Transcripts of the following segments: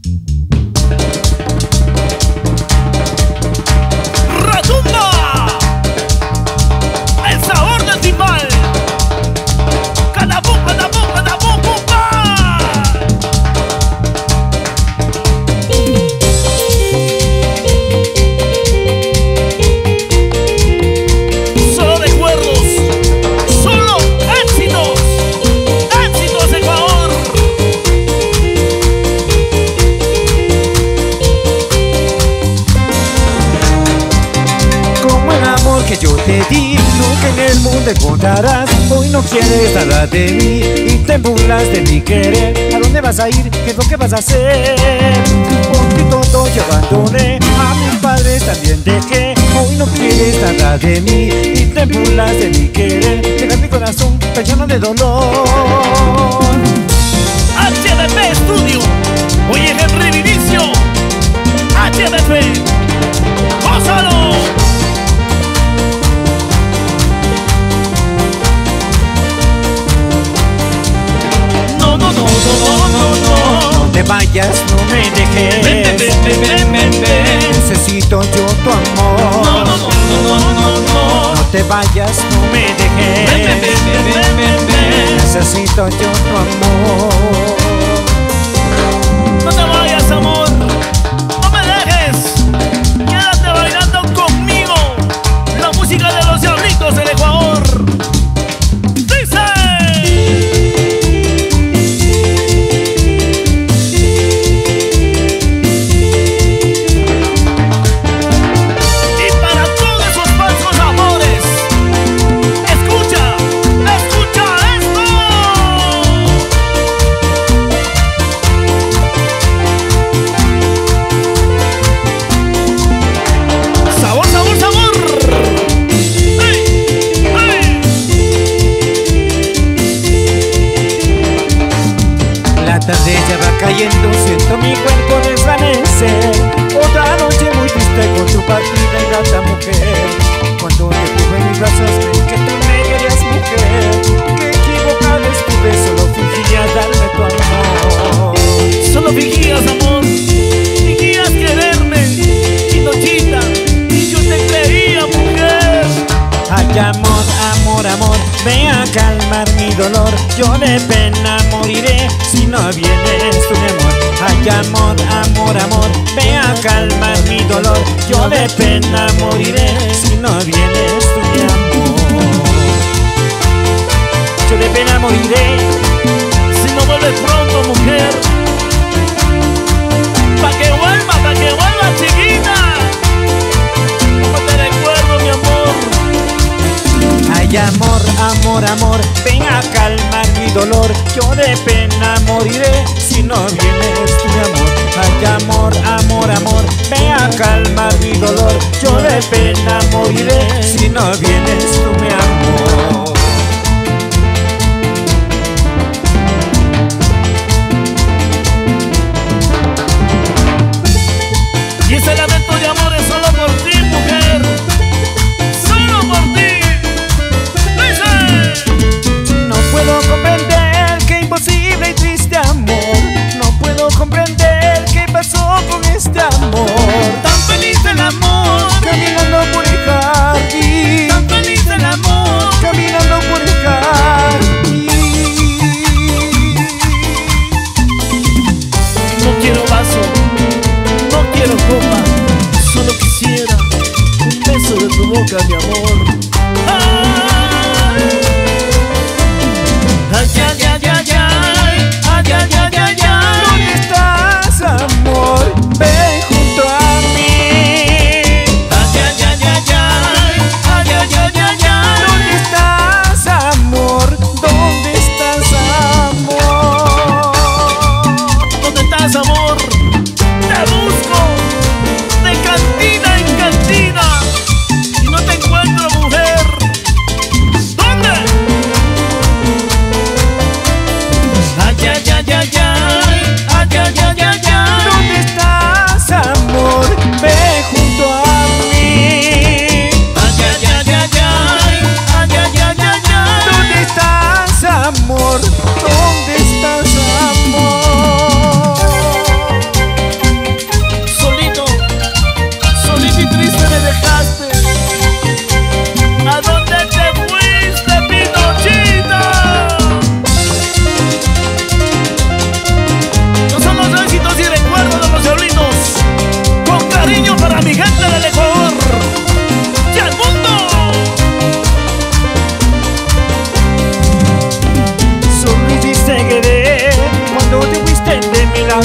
Te di, nunca en el mundo encontrarás. Hoy no quieres nada de mí y te burlas de mi querer. ¿A dónde vas a ir? ¿Qué es lo que vas a hacer? Porque todo yo abandoné, a mis padres también dejé. Hoy no quieres nada de mí y te burlas de mi querer. Dejas mi corazón lleno de dolor. HDP Studio, oye Henry Vinicio. HDP, gózalo. No te vayas, no me dejes. Necesito yo tu amor. No te vayas, no me dejes. Necesito yo tu amor. No te vayas, amor. No me dejes. Quédate bailando conmigo. La música de los Diablitos del Ecuador. La tarde ya va cayendo, siento mi cuerpo desvanecer. Otra noche muy triste con tu partida, ingrata mujer. Cuando te tuve en mis brazos creí que tú me querías, mujer. Qué equivocada estuve, solo fingías darme tu amor. Solo fingías, amor. Fingías quererme, Pinochita, y yo te creía, mujer. Ay, amor, amor, amor, ven a calmar mi dolor. Yo de pena moriré si no vienes tú, mi amor. Ay, amor, amor, amor, ven a calmar mi dolor. Yo de pena moriré si no vienes tú, mi amor. Yo de pena moriré si no vuelves pronto, mujer. Pa' que vuelva, chiquita. Como te recuerdo, mi amor. Ay, amor, amor, amor, ven a calmar mi dolor. Yo de pena moriré si no vienes tú, mi amor. Ay, amor, amor, amor, ven a calmar mi dolor. Yo de pena moriré si no vienes tú, mi amor. Y ese lamento de amor es solo por ti, mujer. Solo por ti. No puedo comprender qué imposible y triste amor. No puedo comprender qué pasó con este amor. Tan feliz el amor, caminando por el jardín. Tan feliz el amor, caminando por el jardín. No quiero vaso, no quiero copa. Solo quisiera un beso de tu boca, mi amor. Ay, ay, ay, ay, ay, ay, ay, ay, ay, ay. ¿Dónde estás, amor? Ven junto a mí. Ay, ay, ay, ay, ay, ay, ay, ay, ay, ay. ¿Dónde estás, amor? ¿Dónde estás, amor? ¿Dónde estás, amor? Te busco de cantina en cantina y no te encuentro, mujer.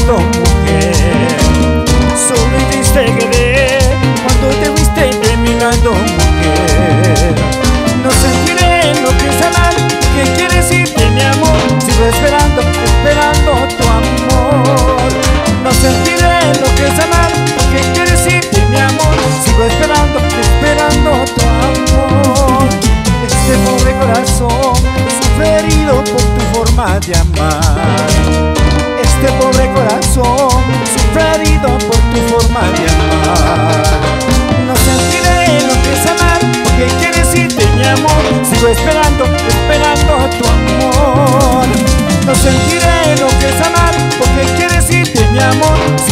mirando, mujer. Solo y triste quedé cuando te fuiste terminando, mujer. No sentiré lo que es amar, que quiere decirte mi amor. Sigo esperando, esperando tu amor. No sentiré lo que es amar, que quiere decirte mi amor. Sigo esperando, esperando tu amor. Este pobre corazón sufre herido por tu forma de amar. Este pobre corazón sufre herido por tu forma de amar. No sentiré lo que es amar, porque quiere decirte mi amor. Sigo esperando, esperando tu amor. No sentiré lo que es amar, porque quiere decirte mi amor.